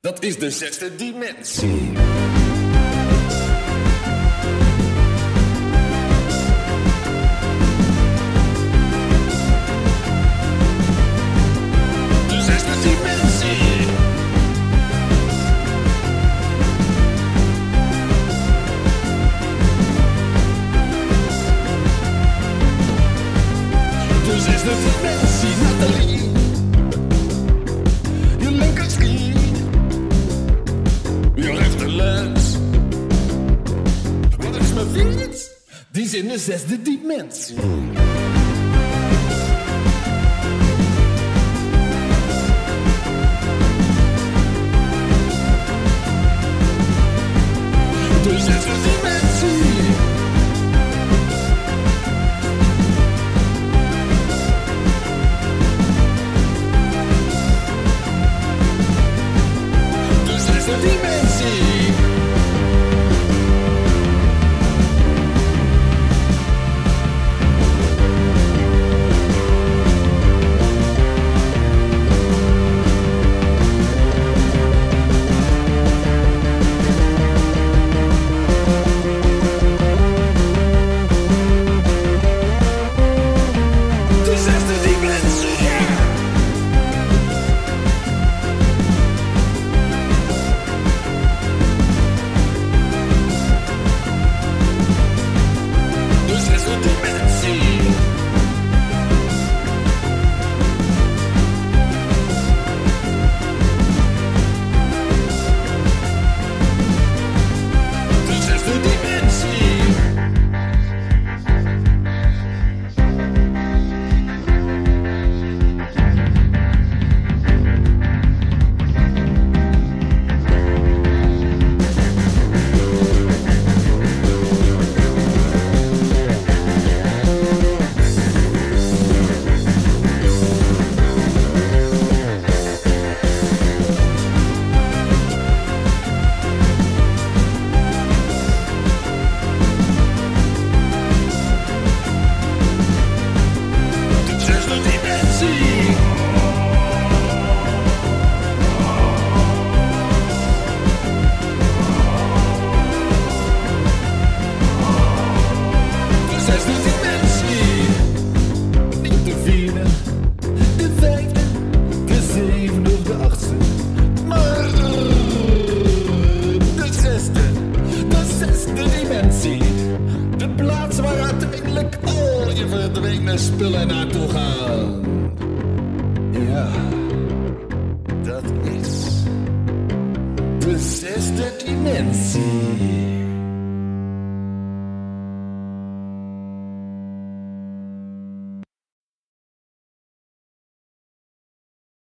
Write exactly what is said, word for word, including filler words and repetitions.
Dat is de zesde dimensie. De zesde dimensie. De zesde dimensie, Nathalie. Je linkerski. Je rechterlens. Wat is mijn fiets? Die is in de zesde dimensie. De zesde dimensie. De zesde dimensie. De zesde dimensie. De zesde dimensie. De zesde dimensie. De zesde dimensie. De zesde dimensie. Niet de vierde, de vijfde, de zevende of de achtste. Maar de zesde, de zesde dimensie. De plaats waar uiteindelijk al je verdwenen spullen naartoe gaan. Ja, dat is de zesde dimensie.